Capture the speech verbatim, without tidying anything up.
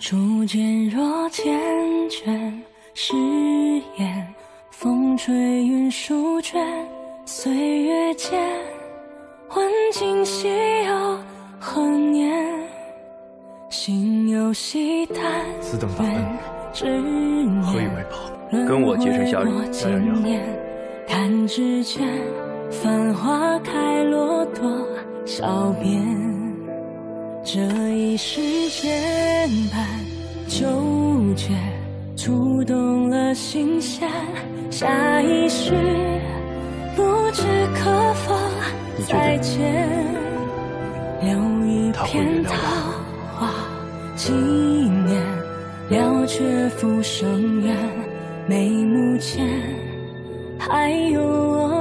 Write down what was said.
初见若缱绻，誓言风吹云舒卷，岁月间问今夕有何年？心有惜淡， 此等大恩， 执何以念为报？ 跟我结成下人。 纪念，弹指间，繁花开落多少遍？这一世间般纠结，触动了心弦。下一世，不知可否再见？留一片桃花纪念，了却浮生缘。眉目间，还有我。